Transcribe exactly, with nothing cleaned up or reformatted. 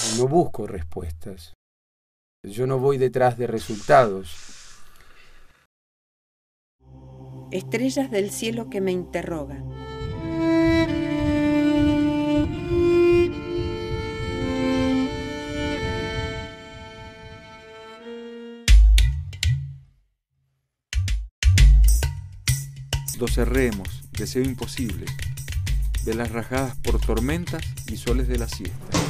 no busco respuestas. Yo no voy detrás de resultados. Estrellas del cielo que me interrogan. Doce remos, deseo imposible, velas rajadas por tormentas y soles de la siesta.